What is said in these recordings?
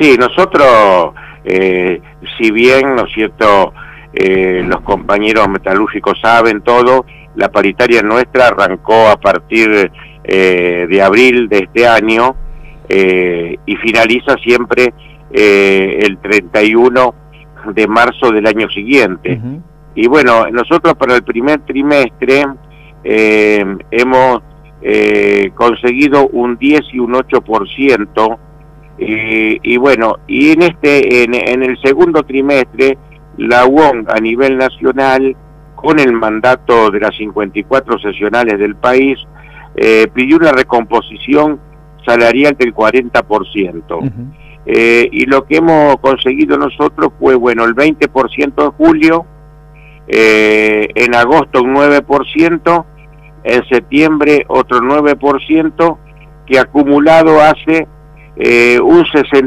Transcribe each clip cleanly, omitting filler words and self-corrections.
Sí, nosotros, si bien, ¿no es cierto?, los compañeros metalúrgicos saben todo, la paritaria nuestra arrancó a partir de abril de este año y finaliza siempre el 31 de marzo del año siguiente. Y bueno, nosotros para el primer trimestre hemos conseguido un 10 y un 8%, y bueno, y en el segundo trimestre la UON a nivel nacional, con el mandato de las 54 sesionales del país, pidió una recomposición salarial del 40%. Y lo que hemos conseguido nosotros fue, bueno, el 20% en julio, en agosto un 9%, en septiembre otro 9%, que acumulado hace un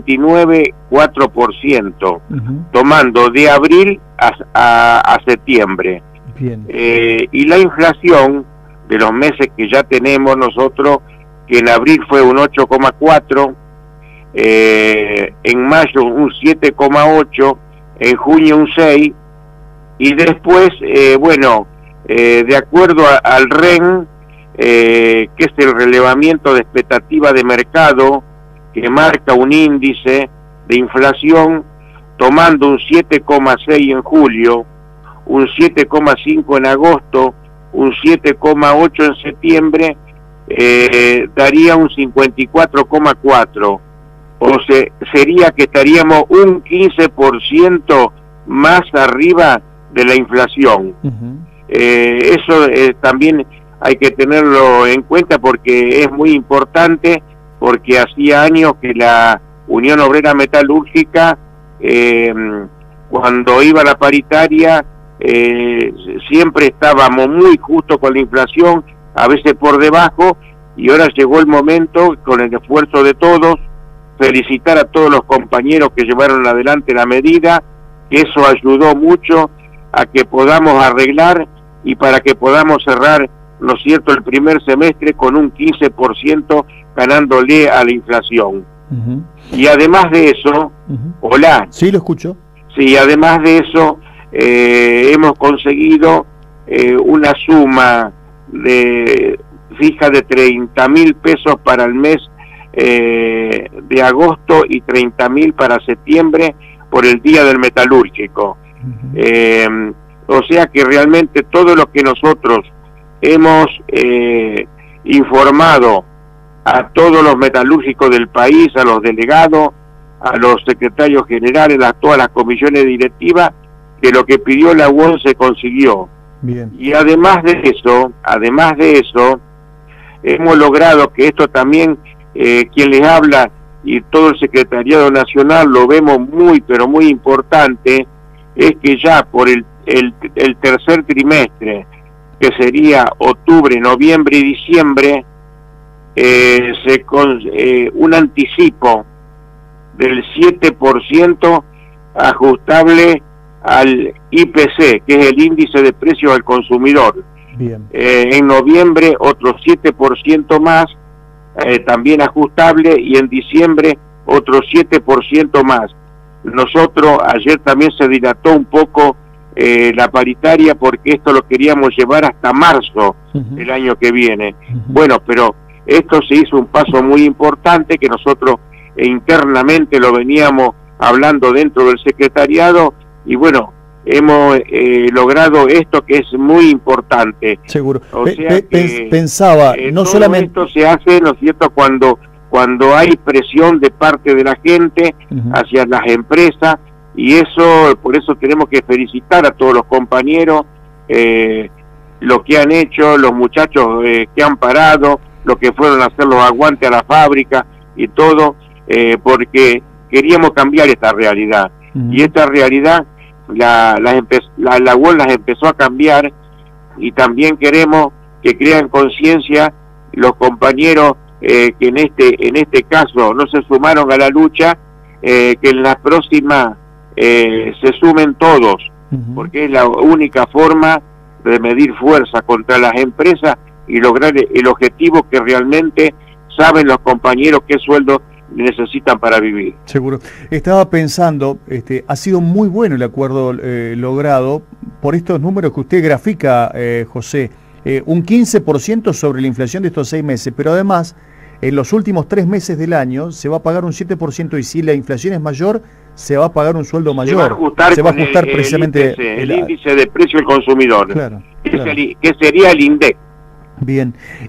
69,4%, tomando de abril a septiembre. Bien. Y la inflación de los meses que ya tenemos nosotros, que en abril fue un 8,4%, en mayo un 7,8%, en junio un 6%, y después, bueno, de acuerdo al REN, que es el relevamiento de expectativa de mercado, que marca un índice de inflación, tomando un 7,6 en julio, un 7,5 en agosto, un 7,8 en septiembre, daría un 54,4. O sea, sería que estaríamos un 15% más arriba de la inflación. Eso también hay que tenerlo en cuenta porque es muy importante, porque hacía años que la Unión Obrera Metalúrgica, cuando iba a la paritaria, siempre estábamos muy justo con la inflación, a veces por debajo, y ahora llegó el momento, con el esfuerzo de todos, felicitar a todos los compañeros que llevaron adelante la medida, que eso ayudó mucho a que podamos arreglar y para que podamos cerrar, ¿no es cierto?, el primer semestre con un 15% ganándole a la inflación. Y además de eso, hola. Sí, lo escucho. Sí, además de eso, hemos conseguido una suma fija de 30.000 pesos para el mes de agosto y 30.000 para septiembre por el Día del Metalúrgico. O sea que realmente todo lo que nosotros hemos informado a todos los metalúrgicos del país, a los delegados, a los secretarios generales, a todas las comisiones directivas, que lo que pidió la UON se consiguió. Bien. Y además de eso, hemos logrado que esto también, quien les habla y todo el secretariado nacional lo vemos muy, pero muy importante, es que ya por el tercer trimestre, que sería octubre, noviembre y diciembre, un anticipo del 7% ajustable al IPC, que es el índice de precios al consumidor. Bien. En noviembre otro 7% más, también ajustable, y en diciembre otro 7% más. Nosotros ayer también se dilató un poco la paritaria porque esto lo queríamos llevar hasta marzo del año que viene. Bueno, pero esto se hizo un paso muy importante que nosotros internamente lo veníamos hablando dentro del secretariado, y bueno, hemos logrado esto que es muy importante. Seguro. O sea que, pensaba, no todo solamente esto se hace, ¿no es cierto?, cuando hay presión de parte de la gente hacia las empresas, y eso, por eso tenemos que felicitar a todos los compañeros, lo que han hecho, los muchachos que han parado, los que fueron a hacer los aguantes a la fábrica y todo, porque queríamos cambiar esta realidad. Y esta realidad la UON las empezó a cambiar, y también queremos que crean conciencia los compañeros que en este caso no se sumaron a la lucha, que en la próxima se sumen todos, porque es la única forma de medir fuerza contra las empresas y lograr el objetivo que realmente saben los compañeros qué sueldo necesitan para vivir. Seguro. Estaba pensando, ha sido muy bueno el acuerdo logrado por estos números que usted grafica, José, un 15% sobre la inflación de estos 6 meses, pero además en los últimos 3 meses del año se va a pagar un 7% y si la inflación es mayor, se va a pagar un sueldo mayor. Se va a ajustar precisamente el índice de precio del consumidor, claro, que sería el INDEC. Bien.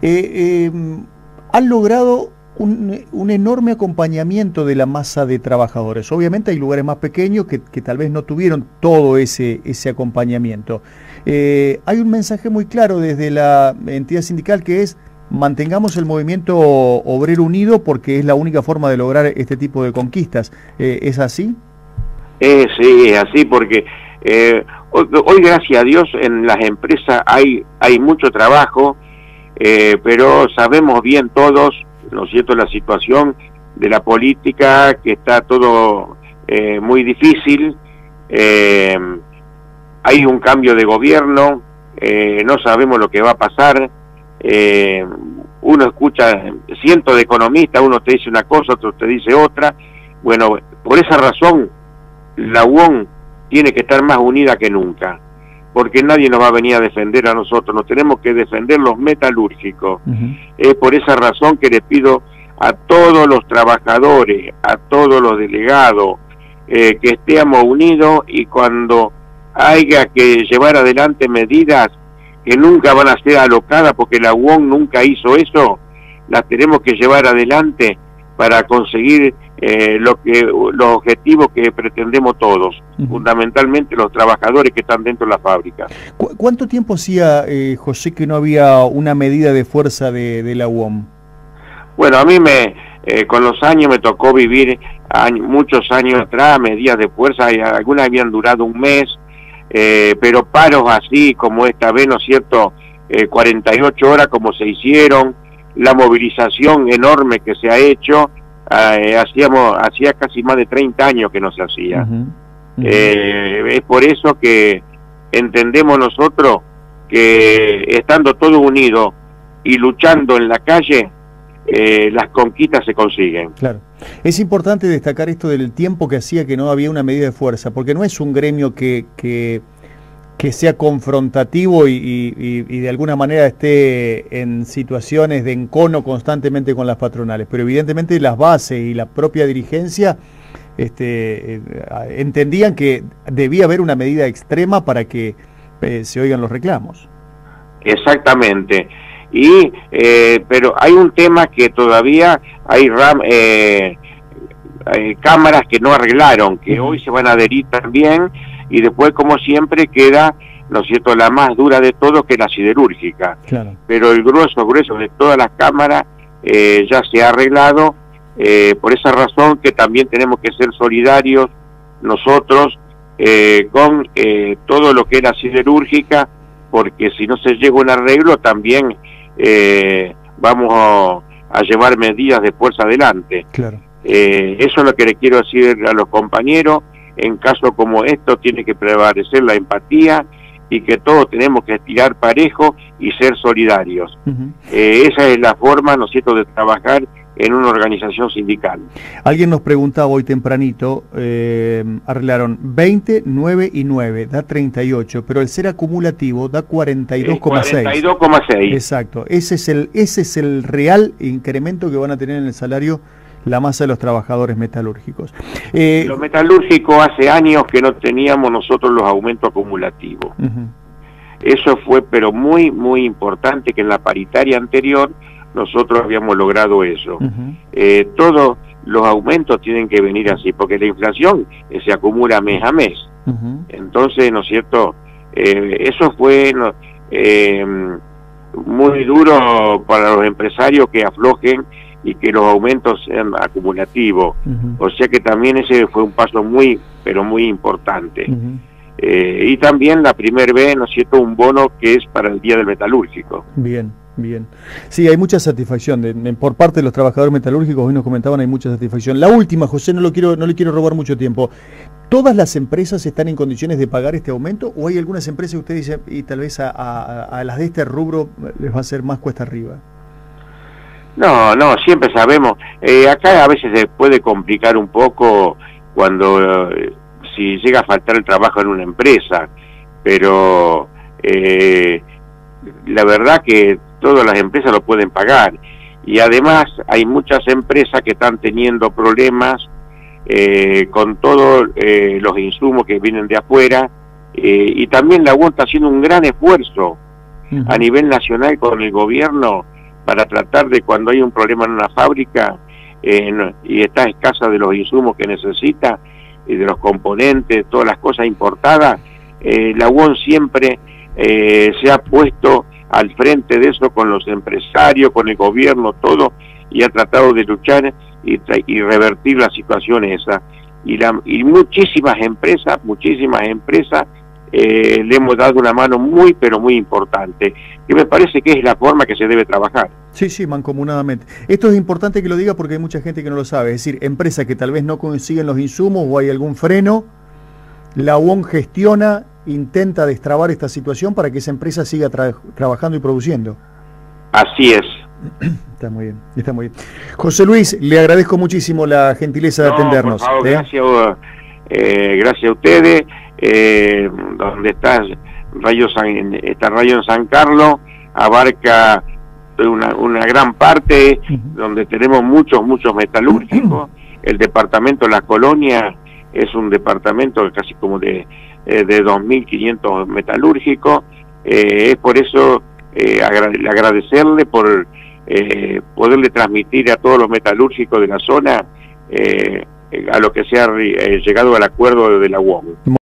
Han logrado un enorme acompañamiento de la masa de trabajadores. Obviamente hay lugares más pequeños que tal vez no tuvieron todo ese acompañamiento. Hay un mensaje muy claro desde la entidad sindical que es: mantengamos el movimiento obrero unido porque es la única forma de lograr este tipo de conquistas. ¿Es así? Sí, es así porque hoy, gracias a Dios, en las empresas hay mucho trabajo, pero sabemos bien todos, ¿no es cierto?, la situación de la política, que está todo muy difícil. Hay un cambio de gobierno, no sabemos lo que va a pasar. Uno escucha cientos de economistas, uno te dice una cosa, otro te dice otra. Bueno, por esa razón la UON tiene que estar más unida que nunca, porque nadie nos va a venir a defender a nosotros, nos tenemos que defender los metalúrgicos. Es por esa razón que le pido a todos los trabajadores, a todos los delegados, que estemos unidos, y cuando haya que llevar adelante medidas que nunca van a ser alocadas, porque la UON nunca hizo eso, las tenemos que llevar adelante para conseguir los objetivos que pretendemos todos, fundamentalmente los trabajadores que están dentro de la fábrica. ¿Cuánto tiempo hacía, José, que no había una medida de fuerza de la UOM? Bueno, a mí con los años me tocó vivir muchos años atrás medidas de fuerza, y algunas habían durado un mes, pero paros así como esta vez, ¿no es cierto?, 48 horas como se hicieron, la movilización enorme que se ha hecho, hacía casi más de 30 años que no se hacía. Es por eso que entendemos nosotros que estando todos unidos y luchando en la calle, las conquistas se consiguen. Claro. Es importante destacar esto del tiempo que hacía que no había una medida de fuerza, porque no es un gremio que sea confrontativo y de alguna manera esté en situaciones de encono constantemente con las patronales, pero evidentemente las bases y la propia dirigencia entendían que debía haber una medida extrema para que se oigan los reclamos. Exactamente. Pero hay un tema que todavía hay cámaras que no arreglaron, que hoy se van a adherir también, y después, como siempre, queda, ¿no es cierto?, la más dura de todo, que es la siderúrgica. Claro. Pero el grueso de todas las cámaras ya se ha arreglado, por esa razón que también tenemos que ser solidarios nosotros con todo lo que es la siderúrgica, porque si no se llega a un arreglo también vamos a llevar medidas de fuerza adelante. Claro. Eso es lo que le quiero decir a los compañeros. En caso como esto tiene que prevalecer la empatía, y que todos tenemos que estirar parejo y ser solidarios. Esa es la forma, ¿no es cierto?, de trabajar en una organización sindical. Alguien nos preguntaba hoy tempranito, arreglaron 20, 9 y 9, da 38, pero el ser acumulativo da 42,6. 42,6. Exacto, ese es el real incremento que van a tener en el salario la masa de los trabajadores metalúrgicos. Los metalúrgicos hace años que no teníamos nosotros los aumentos acumulativos. Eso fue pero muy, muy importante, que en la paritaria anterior nosotros habíamos logrado eso. Todos los aumentos tienen que venir así, porque la inflación se acumula mes a mes. Entonces, ¿no es cierto?, eso fue muy duro para los empresarios que aflojen y que los aumentos sean acumulativos. O sea que también ese fue un paso muy, pero muy importante. Y también la primera vez, ¿no es cierto?, un bono que es para el Día del Metalúrgico. Bien. Bien. Sí, hay mucha satisfacción por parte de los trabajadores metalúrgicos. Hoy nos comentaban, hay mucha satisfacción. La última, José, no le quiero robar mucho tiempo. ¿Todas las empresas están en condiciones de pagar este aumento, o hay algunas empresas que usted dice, y tal vez a las de este rubro les va a ser más cuesta arriba? No, siempre sabemos. Acá a veces se puede complicar un poco cuando si llega a faltar el trabajo en una empresa, pero la verdad que todas las empresas lo pueden pagar. Y además hay muchas empresas que están teniendo problemas con todos los insumos que vienen de afuera, y también la UON está haciendo un gran esfuerzo a nivel nacional con el gobierno para tratar de, cuando hay un problema en una fábrica y está escasa de los insumos que necesita y de los componentes, todas las cosas importadas, la UON siempre se ha puesto al frente de eso con los empresarios, con el gobierno, todo, y ha tratado de luchar y revertir la situación esa. Y muchísimas empresas le hemos dado una mano muy, pero muy importante, que me parece que es la forma que se debe trabajar. Sí, mancomunadamente. Esto es importante que lo diga porque hay mucha gente que no lo sabe, es decir, empresas que tal vez no consiguen los insumos o hay algún freno, la UON gestiona, intenta destrabar esta situación para que esa empresa siga trabajando y produciendo. Así es. Está muy bien, está muy bien. José Luis, le agradezco muchísimo la gentileza de atendernos. Por favor, gracias a ustedes. Donde está Radio en San Carlos, abarca una gran parte, donde tenemos muchos metalúrgicos. El departamento de La Colonia es un departamento casi como de 2.500 metalúrgicos. Es por eso agradecerle por poderle transmitir a todos los metalúrgicos de la zona a lo que se ha llegado al acuerdo de la UOM.